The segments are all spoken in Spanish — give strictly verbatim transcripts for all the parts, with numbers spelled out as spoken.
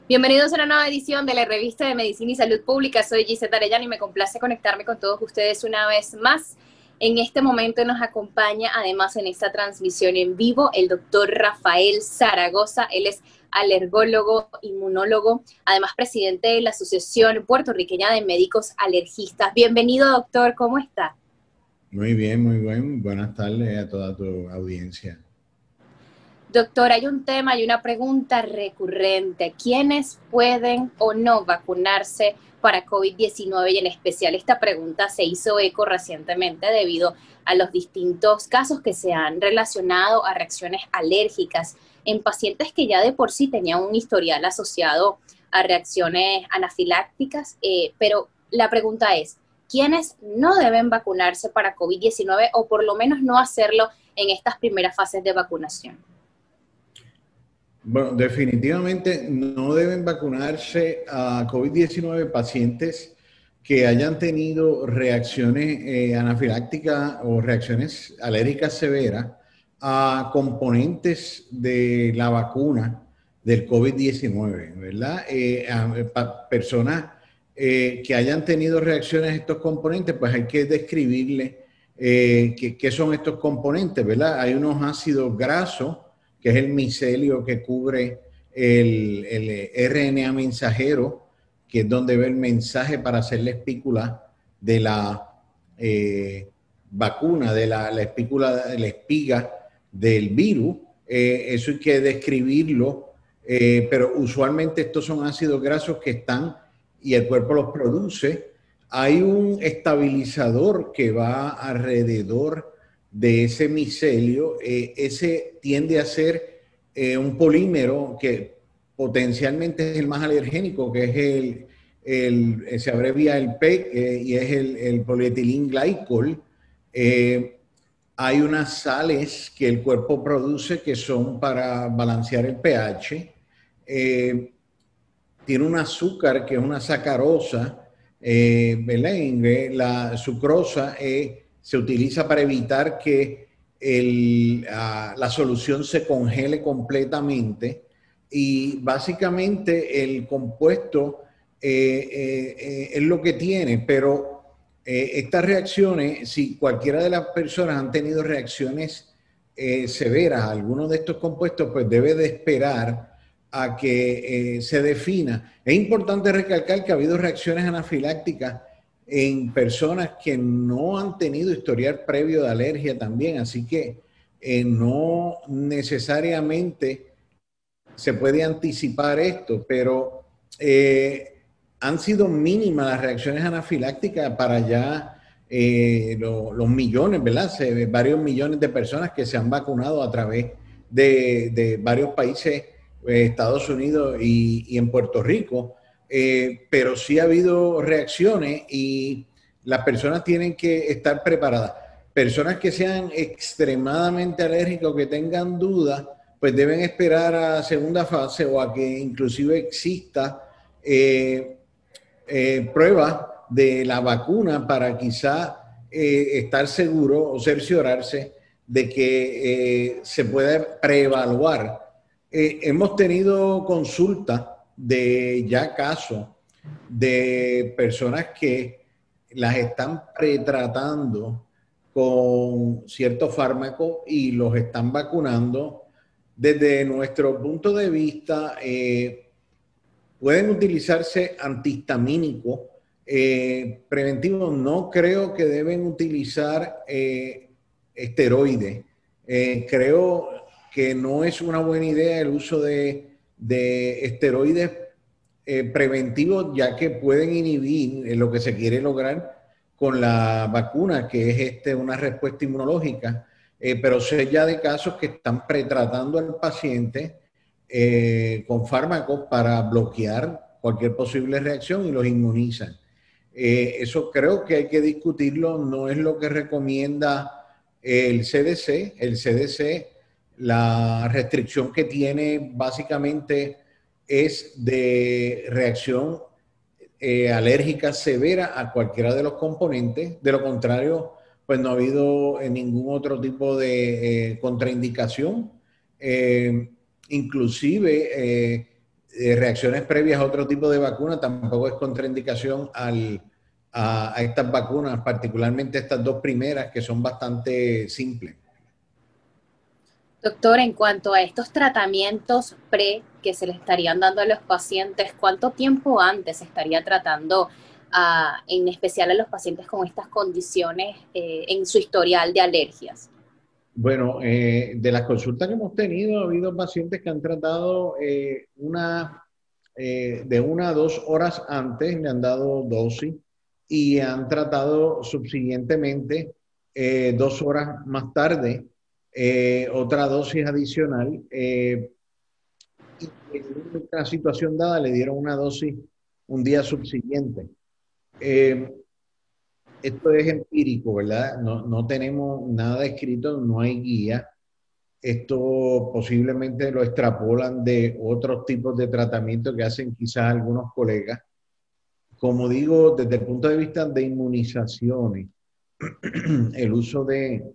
Bienvenidos a una nueva edición de la revista de Medicina y Salud Pública. Soy Gisette Arellano y me complace conectarme con todos ustedes una vez más. En este momento nos acompaña, además en esta transmisión en vivo, el doctor Rafael Zaragoza. Él es alergólogo, inmunólogo, además presidente de la Asociación Puertorriqueña de Médicos Alergistas. Bienvenido, doctor, ¿cómo está? Muy bien, muy bien. Buenas tardes a toda tu audiencia. Doctor, hay un tema y una pregunta recurrente. ¿Quiénes pueden o no vacunarse para COVID diecinueve? Y en especial esta pregunta se hizo eco recientemente debido a los distintos casos que se han relacionado a reacciones alérgicas en pacientes que ya de por sí tenían un historial asociado a reacciones anafilácticas. Eh, pero la pregunta es, ¿quiénes no deben vacunarse para COVID diecinueve o por lo menos no hacerlo en estas primeras fases de vacunación? Bueno, definitivamente no deben vacunarse a COVID diecinueve pacientes que hayan tenido reacciones eh, anafilácticas o reacciones alérgicas severas a componentes de la vacuna del COVID diecinueve, ¿verdad? Eh, a, personas eh, que hayan tenido reacciones a estos componentes, pues hay que describirle eh, qué, qué son estos componentes, ¿verdad? Hay unos ácidos grasos, que es el micelio que cubre el, el R N A mensajero, que es donde va el mensaje para hacer la espícula de la eh, vacuna, de la, la espícula, la espiga del virus. Eh, eso hay que describirlo, eh, pero usualmente estos son ácidos grasos que están y el cuerpo los produce. Hay un estabilizador que va alrededor de ese micelio. Eh, ese tiende a ser eh, un polímero que potencialmente es el más alergénico, que es el, el se abrevia el P E C eh, y es el, el polietilenglicol. Eh, hay unas sales que el cuerpo produce que son para balancear el pH. Eh, tiene un azúcar que es una sacarosa, eh, ¿verdad? La sucrosa eh, se utiliza para evitar que el, uh, la solución se congele completamente y básicamente el compuesto eh, eh, eh, es lo que tiene, pero eh, estas reacciones, si cualquiera de las personas han tenido reacciones eh, severas a algunos de estos compuestos, pues debe de esperar a que eh, se defina. Es importante recalcar que ha habido reacciones anafilácticas en personas que no han tenido historial previo de alergia también, así que eh, no necesariamente se puede anticipar esto, pero eh, han sido mínimas las reacciones anafilácticas para ya eh, lo, los millones, ¿verdad? Se, varios millones de personas que se han vacunado a través de, de varios países, eh, Estados Unidos y, y en Puerto Rico, eh, pero sí ha habido reacciones y las personas tienen que estar preparadas. Personas que sean extremadamente alérgicas o que tengan dudas, pues deben esperar a segunda fase o a que inclusive exista eh, eh, pruebas de la vacuna para quizá eh, estar seguro o cerciorarse de que eh, se pueda preevaluar. Eh, hemos tenido consultas de ya casos de personas que las están pretratando con ciertos fármacos y los están vacunando. Desde nuestro punto de vista, eh, pueden utilizarse antihistamínicos eh, preventivos. No creo que deben utilizar eh, esteroides. Eh, creo que no es una buena idea el uso de, de esteroides eh, preventivos, ya que pueden inhibir eh, lo que se quiere lograr con la vacuna, que es este, una respuesta inmunológica. Eh, pero sé ya de casos que están pretratando al paciente eh, con fármacos para bloquear cualquier posible reacción y los inmunizan. Eh, eso creo que hay que discutirlo, no es lo que recomienda el C D C. El C D C, la restricción que tiene básicamente es de reacción eh, alérgica severa a cualquiera de los componentes. De lo contrario, pues no ha habido eh, ningún otro tipo de eh, contraindicación. Eh, inclusive eh, eh, reacciones previas a otro tipo de vacuna tampoco es contraindicación al, a, a estas vacunas, particularmente estas dos primeras que son bastante simples. Doctor, en cuanto a estos tratamientos pre que se le estarían dando a los pacientes, ¿cuánto tiempo antes se estaría tratando a, en especial a los pacientes con estas condiciones eh, en su historial de alergias? Bueno, eh, de las consultas que hemos tenido, ha habido pacientes que han tratado eh, una, eh, de una a dos horas antes, le han dado dosis y han tratado subsiguientemente eh, dos horas más tarde eh, otra dosis adicional. Eh, y en una situación dada le dieron una dosis un día subsiguiente. Eh, Esto es empírico, ¿verdad? No, no tenemos nada escrito, no hay guía. Esto posiblemente lo extrapolan de otros tipos de tratamiento que hacen quizás algunos colegas. Como digo, desde el punto de vista de inmunizaciones, el uso de,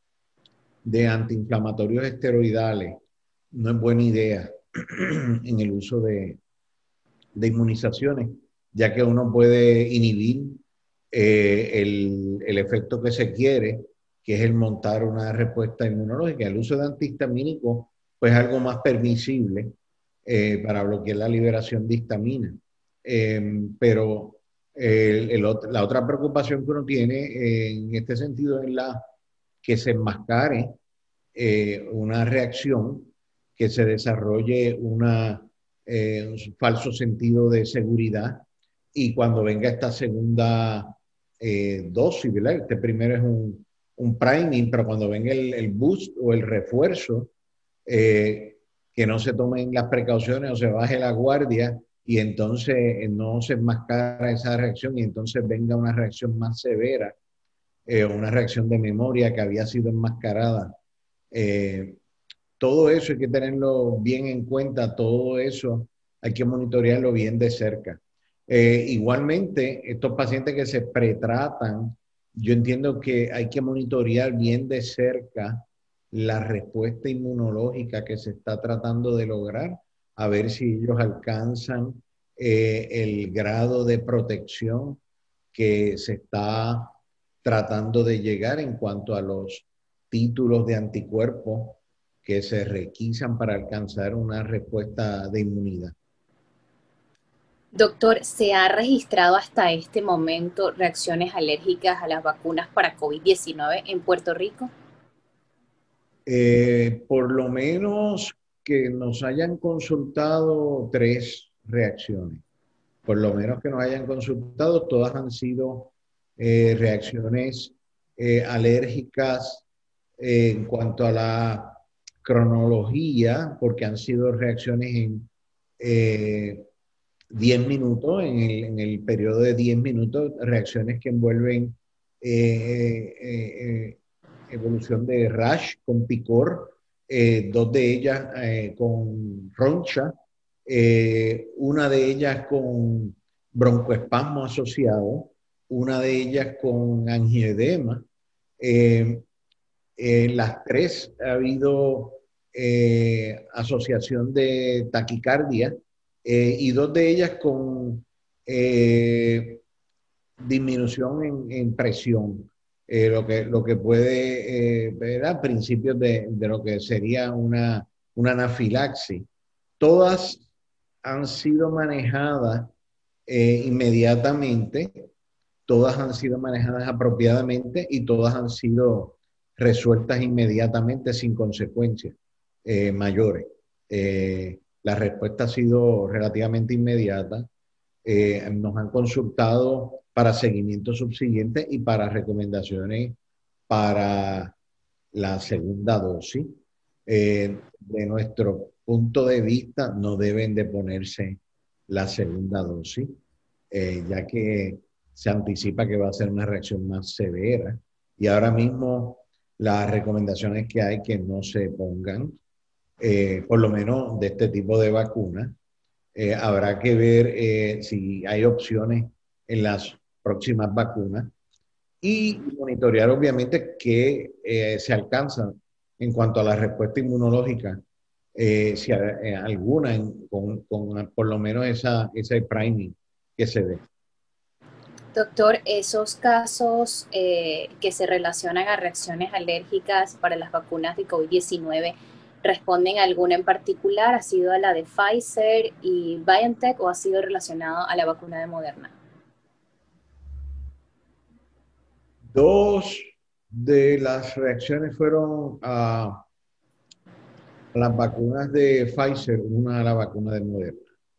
de antiinflamatorios esteroidales no es buena idea en el uso de, de inmunizaciones, ya que uno puede inhibir eh, el, el efecto que se quiere, que es el montar una respuesta inmunológica. El uso de antihistamínicos, pues es algo más permisible eh, para bloquear la liberación de histamina. Eh, pero el, el, la otra preocupación que uno tiene eh, en este sentido es la que se enmascare eh, una reacción, que se desarrolle una, eh, un falso sentido de seguridad y cuando venga esta segunda eh, dosis, ¿verdad? Este primero es un, un priming, pero cuando venga el, el boost o el refuerzo, eh, que no se tomen las precauciones o se baje la guardia y entonces eh, no se enmascara esa reacción y entonces venga una reacción más severa, eh, una reacción de memoria que había sido enmascarada. Eh, todo eso hay que tenerlo bien en cuenta, todo eso hay que monitorearlo bien de cerca. Eh, igualmente, estos pacientes que se pretratan, yo entiendo que hay que monitorear bien de cerca la respuesta inmunológica que se está tratando de lograr, a ver si ellos alcanzan eh, el grado de protección que se está tratando de llegar en cuanto a los títulos de anticuerpos que se requisan para alcanzar una respuesta de inmunidad. Doctor, ¿se ha registrado hasta este momento reacciones alérgicas a las vacunas para COVID diecinueve en Puerto Rico? Eh, por lo menos que nos hayan consultado tres reacciones. Por lo menos que nos hayan consultado, todas han sido eh, reacciones eh, alérgicas eh, en cuanto a la cronología, porque han sido reacciones en eh, diez minutos, en el, en el periodo de diez minutos, reacciones que envuelven eh, eh, eh, evolución de rash con picor, eh, dos de ellas eh, con roncha, eh, una de ellas con broncoespasmo asociado, una de ellas con angioedema. Eh, eh, las tres ha habido eh, asociación de taquicardia eh, y dos de ellas con eh, disminución en, en presión, eh, lo, que, lo que puede eh, ver a principios de, de lo que sería una, una anafilaxis. Todas han sido manejadas eh, inmediatamente, todas han sido manejadas apropiadamente y todas han sido resueltas inmediatamente sin consecuencias eh, mayores. Eh, la respuesta ha sido relativamente inmediata. Eh, nos han consultado para seguimiento subsiguiente y para recomendaciones para la segunda dosis. Eh, de nuestro punto de vista, no deben de ponerse la segunda dosis, eh, ya que se anticipa que va a ser una reacción más severa. Y ahora mismo las recomendaciones que hay que no se pongan, eh, por lo menos de este tipo de vacunas. Eh, habrá que ver eh, si hay opciones en las próximas vacunas y monitorear obviamente que eh, se alcanza en cuanto a la respuesta inmunológica eh, si a- eh, alguna, en- con, con por lo menos esa, ese priming que se dé. Doctor, esos casos eh, que se relacionan a reacciones alérgicas para las vacunas de COVID diecinueve, ¿responden a alguna en particular? ¿Ha sido a la de Pfizer y BioNTech o ha sido relacionado a la vacuna de Moderna? Dos de las reacciones fueron a, a las vacunas de Pfizer, una a la vacuna de Moderna.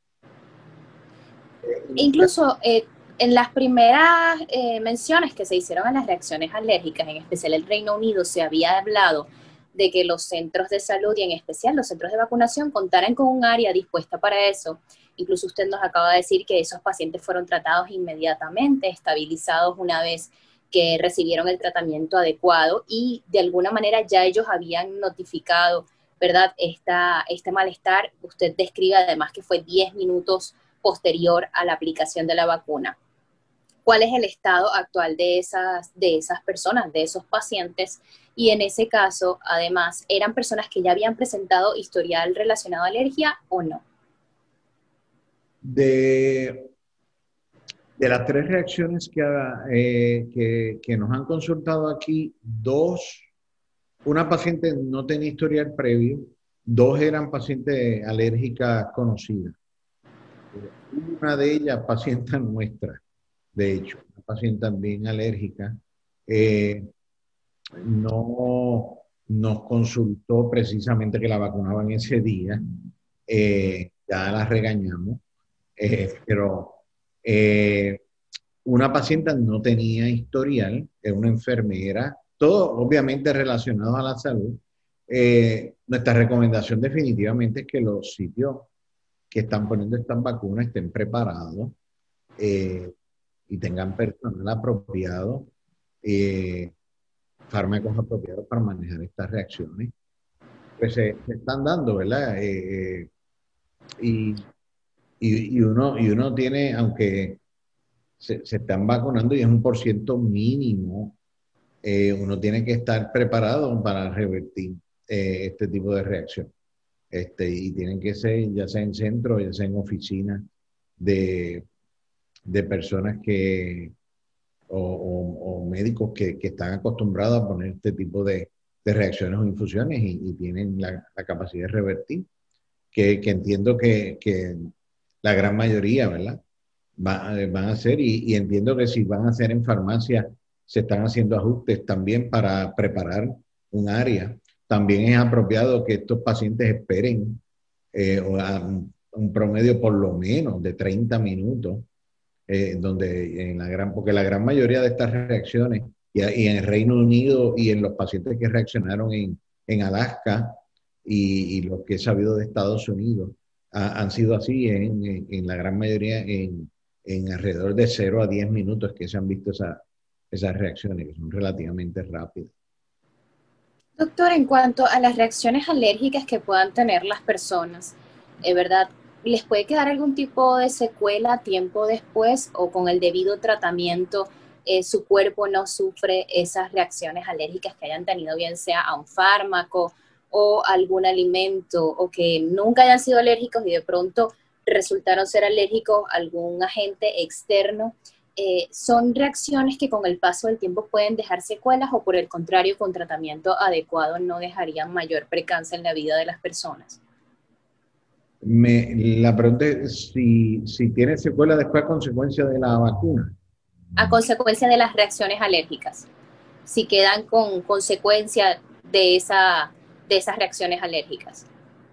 Incluso eh, en las primeras eh, menciones que se hicieron a las reacciones alérgicas, en especial el Reino Unido, se había hablado de que los centros de salud y en especial los centros de vacunación contaran con un área dispuesta para eso. Incluso usted nos acaba de decir que esos pacientes fueron tratados inmediatamente, estabilizados una vez que recibieron el tratamiento adecuado y de alguna manera ya ellos habían notificado, ¿verdad? Esta, este malestar. Usted describe además que fue diez minutos posterior a la aplicación de la vacuna. ¿Cuál es el estado actual de esas, de esas personas, de esos pacientes? Y en ese caso, además, ¿eran personas que ya habían presentado historial relacionado a alergia o no? De, de las tres reacciones que, eh, que, que nos han consultado aquí, dos, una paciente no tenía historial previo, dos eran pacientes alérgicas conocidas. Una de ellas, paciente nuestra, de hecho, una paciente también alérgica, eh, no nos consultó precisamente que la vacunaban ese día, eh, ya la regañamos, eh, pero eh, una paciente no tenía historial, es una enfermera, todo obviamente relacionado a la salud. Eh, nuestra recomendación definitivamente es que los sitios que están poniendo estas vacunas estén preparados eh, y tengan personal apropiado, eh, fármacos apropiados para manejar estas reacciones. Pues se, se están dando, ¿verdad? Eh, eh, y, y, y, uno, y uno tiene, aunque se, se están vacunando y es un por ciento mínimo, eh, uno tiene que estar preparado para revertir eh, este tipo de reacción. Este, y tienen que ser, ya sea en centros, ya sea en oficinas de, de personas que, o, o, o médicos que, que, están acostumbrados a poner este tipo de, de reacciones o infusiones y, y tienen la, la, capacidad de revertir, que, que entiendo que, que, la gran mayoría, ¿verdad? Va, van a hacer y, y entiendo que si van a hacer en farmacia, se están haciendo ajustes también para preparar un área. También es apropiado que estos pacientes esperen eh, un, un promedio por lo menos de treinta minutos eh, donde en la gran, porque la gran mayoría de estas reacciones, y, y en el Reino Unido y en los pacientes que reaccionaron en, en Alaska y, y los que he sabido de Estados Unidos, ha, han sido así en, en, en, la gran mayoría en, en alrededor de cero a diez minutos que se han visto esa, esas reacciones, que son relativamente rápidas. Doctor, en cuanto a las reacciones alérgicas que puedan tener las personas, ¿es verdad? ¿Les puede quedar algún tipo de secuela tiempo después o con el debido tratamiento eh, su cuerpo no sufre esas reacciones alérgicas que hayan tenido, bien sea a un fármaco o algún alimento, o que nunca hayan sido alérgicos y de pronto resultaron ser alérgicos a algún agente externo? Eh, ¿son reacciones que con el paso del tiempo pueden dejar secuelas o por el contrario, con tratamiento adecuado no dejarían mayor percance en la vida de las personas? Me, la pregunta es si, si tiene secuela después a consecuencia de la vacuna. A consecuencia de las reacciones alérgicas, si quedan con consecuencia de, esa, de esas reacciones alérgicas.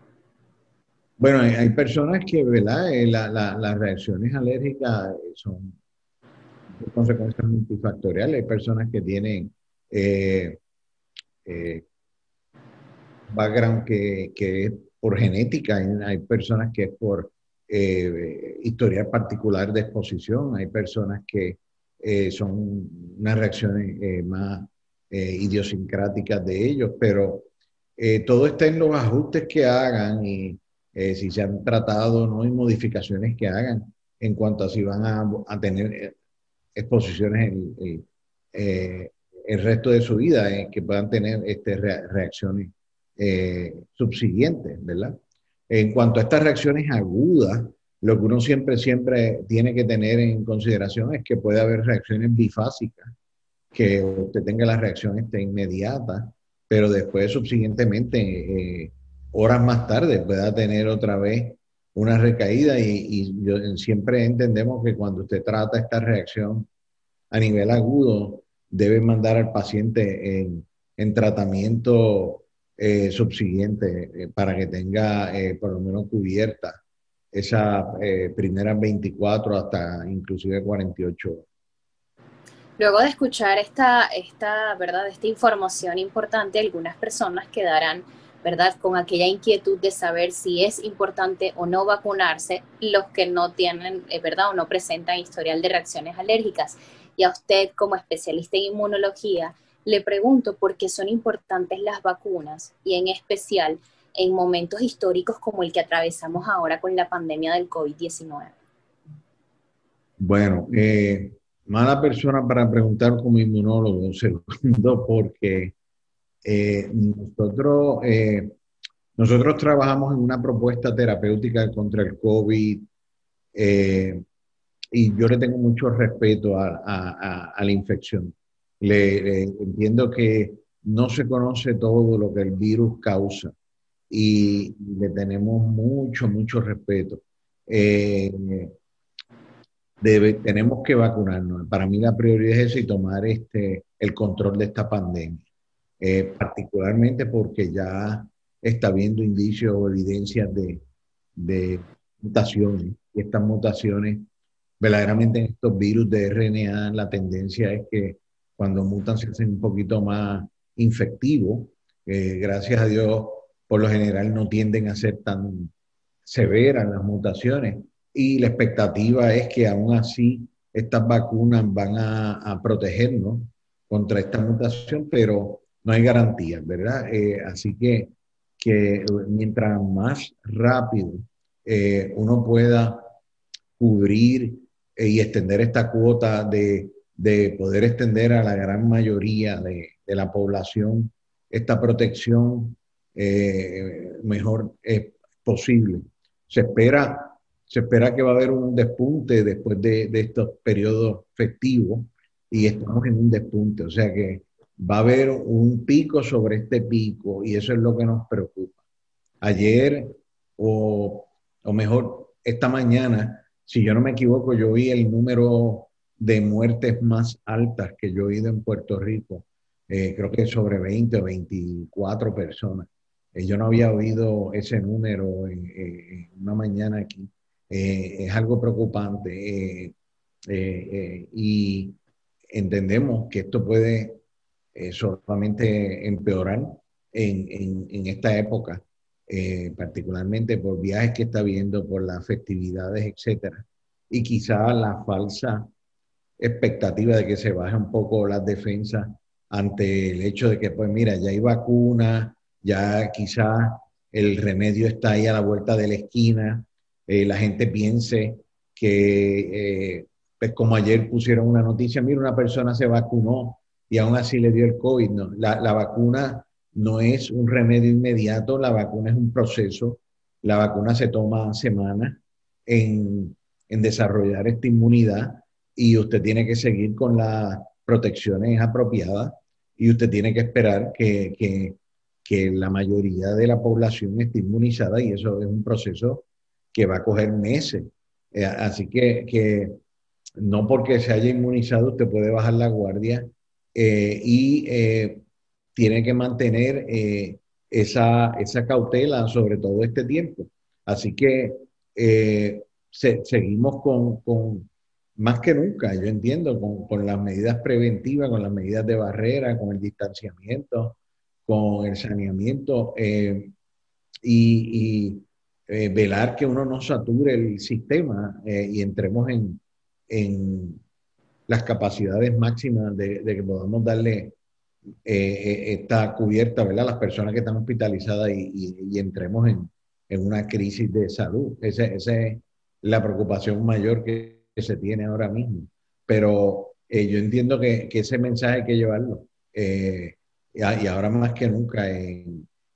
Bueno, hay, hay personas que, ¿verdad? Eh, la, la, las reacciones alérgicas son consecuencias multifactoriales. Hay personas que tienen eh, eh, background que, que es por genética, hay, hay personas que es por eh, historial particular de exposición, hay personas que eh, son unas reacciones eh, más eh, idiosincráticas de ellos, pero eh, todo está en los ajustes que hagan y eh, si se han tratado, ¿no? Y modificaciones que hagan en cuanto a si van a, a tener exposiciones el, el, eh, el resto de su vida, eh, que puedan tener este, re, reacciones eh, subsiguientes, ¿verdad? En cuanto a estas reacciones agudas, lo que uno siempre, siempre tiene que tener en consideración es que puede haber reacciones bifásicas, que usted tenga la reacción esta inmediata, pero después subsiguientemente, eh, horas más tarde, pueda tener otra vez una recaída y, y yo, siempre entendemos que cuando usted trata esta reacción a nivel agudo, debe mandar al paciente en, en tratamiento eh, subsiguiente eh, para que tenga eh, por lo menos cubierta esas eh, primeras veinticuatro hasta inclusive cuarenta y ocho horas. Luego de escuchar esta, esta, ¿verdad? Esta información importante, algunas personas quedarán, ¿verdad? Con aquella inquietud de saber si es importante o no vacunarse, los que no tienen, eh, ¿verdad? O no presentan historial de reacciones alérgicas. Y a usted, como especialista en inmunología, le pregunto por qué son importantes las vacunas y en especial en momentos históricos como el que atravesamos ahora con la pandemia del COVID diecinueve. Bueno, eh, mala persona para preguntar como inmunólogo, segundo, porque eh, nosotros, eh, nosotros trabajamos en una propuesta terapéutica contra el COVID eh, y yo le tengo mucho respeto a, a, a, a la infección. Le, le, entiendo que no se conoce todo lo que el virus causa y le tenemos mucho, mucho respeto. Eh, Debe, tenemos que vacunarnos. Para mí la prioridad es esa y tomar este, el control de esta pandemia, eh, particularmente porque ya está habiendo indicios o evidencias de, de mutaciones. Y estas mutaciones, verdaderamente en estos virus de R N A, la tendencia es que cuando mutan se hacen un poquito más infectivos. Eh, gracias a Dios, por lo general no tienden a ser tan severas las mutaciones y la expectativa es que aún así estas vacunas van a, a protegernos contra esta mutación, pero no hay garantías, ¿verdad? Eh, así que, que mientras más rápido eh, uno pueda cubrir eh, y extender esta cuota de, de poder extender a la gran mayoría de, de la población esta protección, eh, mejor es posible. Se espera, se espera que va a haber un despunte después de, de estos periodos festivos y estamos en un despunte, o sea que va a haber un pico sobre este pico y eso es lo que nos preocupa. Ayer, o, o mejor, esta mañana, si yo no me equivoco, yo vi el número de muertes más altas que yo he oído en Puerto Rico. Eh, creo que sobre veinte o veinticuatro personas. Eh, yo no había oído ese número en, en una mañana aquí. Eh, es algo preocupante. Eh, eh, eh, y entendemos que esto puede eh, solamente empeorar en, en, en esta época, eh, particularmente por viajes que está habiendo, por las festividades, etcétera. Y quizá la falsa expectativa de que se baje un poco las defensas ante el hecho de que, pues mira, ya hay vacuna, ya quizá el remedio está ahí a la vuelta de la esquina, eh, la gente piense que, eh, pues como ayer pusieron una noticia, mira, una persona se vacunó y aún así le dio el COVID. No, la, la vacuna no es un remedio inmediato, la vacuna es un proceso, la vacuna se toma semanas en, en desarrollar esta inmunidad y usted tiene que seguir con las protecciones apropiadas y usted tiene que esperar que, que, que la mayoría de la población esté inmunizada y eso es un proceso que va a coger meses. Eh, así que, que no porque se haya inmunizado usted puede bajar la guardia eh, y eh, tiene que mantener eh, esa, esa cautela sobre todo este tiempo. Así que eh, se, seguimos con, con, más que nunca, yo entiendo, con, con las medidas preventivas, con las medidas de barrera, con el distanciamiento, con el saneamiento eh, y, y eh, velar que uno no sature el sistema eh, y entremos en, en las capacidades máximas de, de que podamos darle eh, esta cubierta, ¿verdad? Las personas que están hospitalizadas y, y, y entremos en, en, una crisis de salud. Esa es la preocupación mayor que, que, se tiene ahora mismo. Pero eh, yo entiendo que, que, ese mensaje hay que llevarlo. Eh, y, y ahora más que nunca en,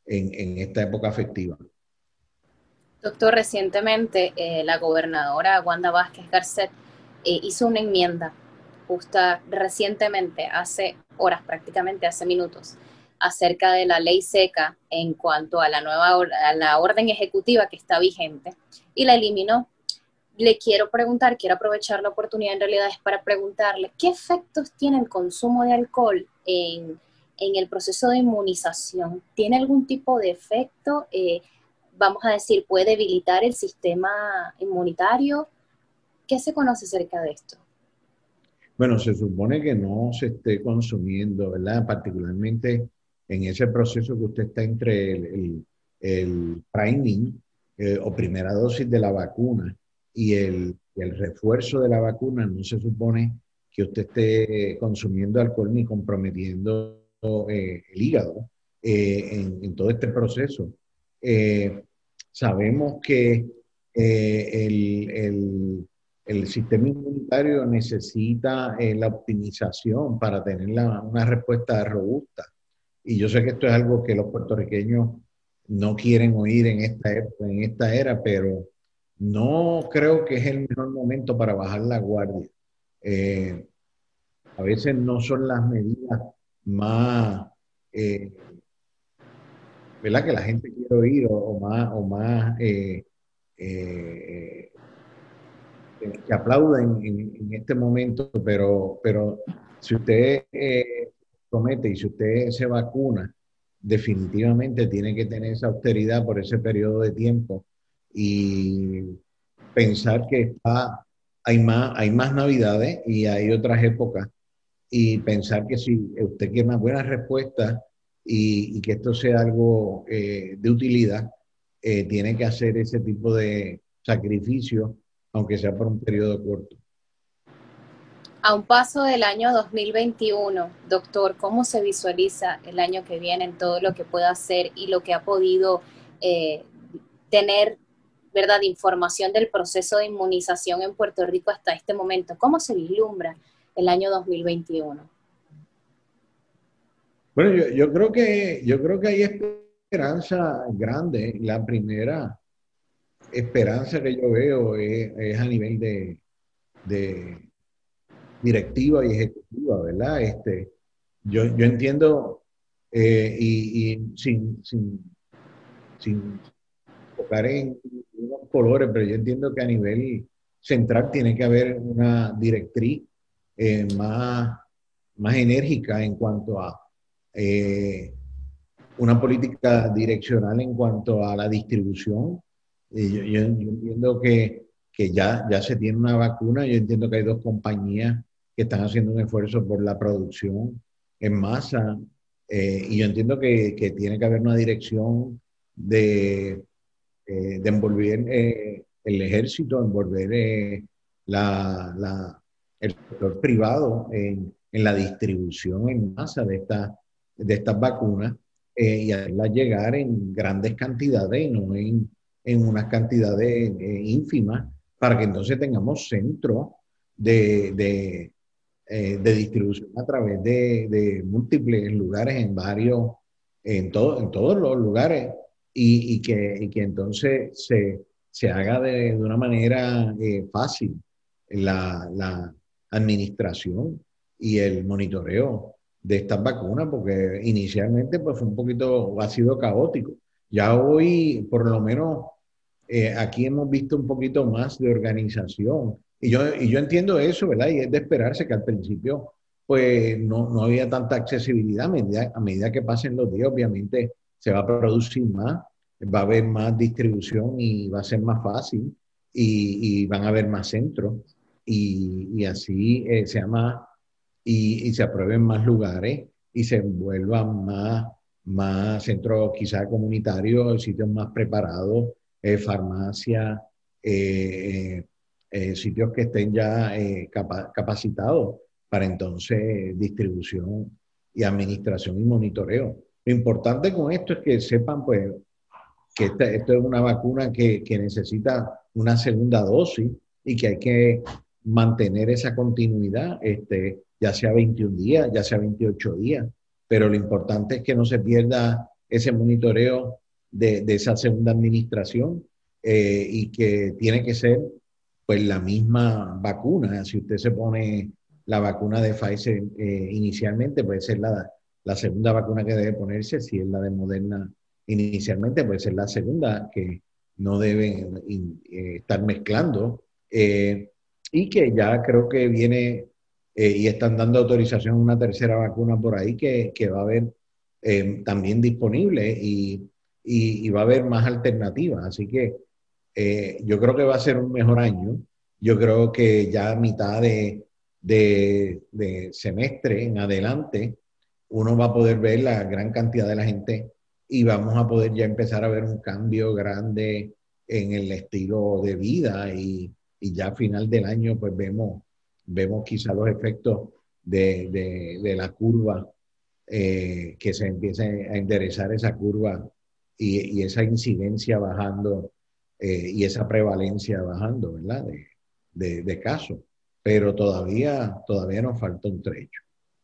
en, en esta época festiva. Doctor, recientemente eh, la gobernadora Wanda Vázquez Garcet eh, hizo una enmienda justa recientemente, hace horas, prácticamente hace minutos, acerca de la ley seca en cuanto a la nueva a la orden ejecutiva que está vigente y la eliminó. Le quiero preguntar, quiero aprovechar la oportunidad en realidad es para preguntarle qué efectos tiene el consumo de alcohol en, en el proceso de inmunización. ¿Tiene algún tipo de efecto? Eh, vamos a decir, ¿puede debilitar el sistema inmunitario? ¿Qué se conoce acerca de esto? Bueno, se supone que no se esté consumiendo, ¿verdad? Particularmente en ese proceso que usted está entre el, el, el priming eh, o primera dosis de la vacuna y el, el refuerzo de la vacuna, no se supone que usted esté consumiendo alcohol ni comprometiendo eh, el hígado eh, en, en todo este proceso. Eh, sabemos que eh, el, el el sistema inmunitario necesita eh, la optimización para tener la, una respuesta robusta. Y yo sé que esto es algo que los puertorriqueños no quieren oír en esta, en esta era, pero no creo que es el mejor momento para bajar la guardia. Eh, a veces no son las medidas más, eh, ¿verdad? Que la gente quiere oír o, o más, o más eh, eh, que aplauden en, en este momento, pero, pero si usted eh, promete y si usted se vacuna, definitivamente tiene que tener esa austeridad por ese periodo de tiempo y pensar que está, hay, más, hay más navidades y hay otras épocas y pensar que si usted quiere una buena respuesta y, y que esto sea algo eh, de utilidad, eh, tiene que hacer ese tipo de sacrificio, aunque sea por un periodo corto. A un paso del año dos mil veintiuno, doctor, ¿cómo se visualiza el año que viene en todo lo que pueda hacer y lo que ha podido eh, tener, verdad, información del proceso de inmunización en Puerto Rico hasta este momento? ¿Cómo se vislumbra el año dos mil veintiuno? Bueno, yo, yo creo que, yo creo que hay esperanza grande. La primera esperanza que yo veo es, es a nivel de, de directiva y ejecutiva, ¿verdad? Este, yo, yo entiendo, eh, y, y sin, sin, sin tocar en unos colores, pero yo entiendo que a nivel central tiene que haber una directriz eh, más, más enérgica en cuanto a eh, una política direccional en cuanto a la distribución. Eh, yo, yo, yo entiendo que, que ya, ya se tiene una vacuna, yo entiendo que hay dos compañías que están haciendo un esfuerzo por la producción en masa, eh, y yo entiendo que, que tiene que haber una dirección de eh, de envolver eh, el ejército, envolver eh, la, la, el sector privado en, en, la distribución en masa de, esta, de estas vacunas eh, y hacerlas llegar en grandes cantidades, no en, en unas cantidades eh, ínfimas, para que entonces tengamos centros de, de, eh, de distribución a través de, de múltiples lugares en varios, en, todo, en todos los lugares y, y, que, y que entonces se, se haga de, de una manera eh, fácil la, la administración y el monitoreo de estas vacunas, porque inicialmente pues fue un poquito, ha sido caótico. Ya hoy, por lo menos, eh, aquí hemos visto un poquito más de organización. Y yo, y yo entiendo eso, ¿verdad? Y es de esperarse que al principio pues no, no había tanta accesibilidad. A medida, a medida que pasen los días, obviamente se va a producir más, va a haber más distribución y va a ser más fácil y, y van a haber más centros y, y así eh, se llama y, y se aprueben más lugares y se vuelvan más, más centros quizás comunitarios, sitios más preparados, eh, farmacias, eh, eh, sitios que estén ya eh, capa capacitados para entonces distribución y administración y monitoreo. Lo importante con esto es que sepan pues que esta, esto es una vacuna que, que necesita una segunda dosis y que hay que mantener esa continuidad, este, ya sea veintiún días, ya sea veintiocho días, pero lo importante es que no se pierda ese monitoreo de, de esa segunda administración eh, y que tiene que ser pues la misma vacuna. Si usted se pone la vacuna de Pfizer eh, inicialmente, puede ser la, la segunda vacuna que debe ponerse. Si es la de Moderna inicialmente, puede ser la segunda, que no deben eh, estar mezclando. Eh, y que ya creo que viene eh, y están dando autorización a una tercera vacuna por ahí que, que va a haber eh, también disponible y, y, y va a haber más alternativas. Así que eh, yo creo que va a ser un mejor año. Yo creo que ya a mitad de, de, de semestre en adelante, uno va a poder ver la gran cantidad de la gente y vamos a poder ya empezar a ver un cambio grande en el estilo de vida y, y ya a final del año pues vemos, vemos quizá los efectos de, de, de la curva, eh, que se empiece a enderezar esa curva y, y esa incidencia bajando eh, y esa prevalencia bajando, ¿verdad? De, de, de casos. Pero todavía, todavía nos falta un trecho.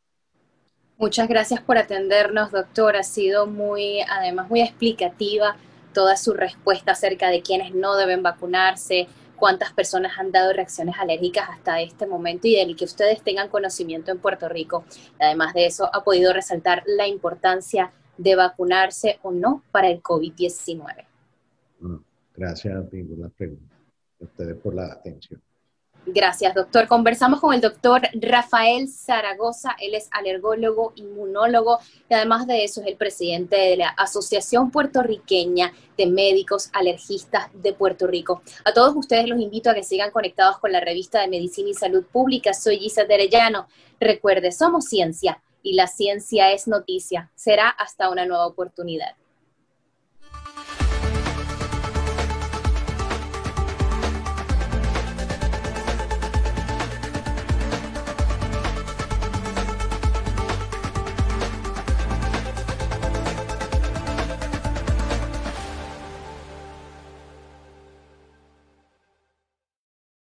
Muchas gracias por atendernos, doctor. Ha sido muy, además, muy explicativa toda su respuesta acerca de quiénes no deben vacunarse, cuántas personas han dado reacciones alérgicas hasta este momento y del que ustedes tengan conocimiento en Puerto Rico. Además de eso, ha podido resaltar la importancia de vacunarse o no para el COVID diecinueve. Bueno, gracias a ti por las preguntas, a ustedes por la atención. Gracias, doctor. Conversamos con el doctor Rafael Zaragoza. Él es alergólogo, inmunólogo y además de eso es el presidente de la Asociación Puertorriqueña de Médicos Alergistas de Puerto Rico. A todos ustedes los invito a que sigan conectados con la revista de Medicina y Salud Pública. Soy Gisela Arellano. Recuerde, somos ciencia y la ciencia es noticia. Será hasta una nueva oportunidad.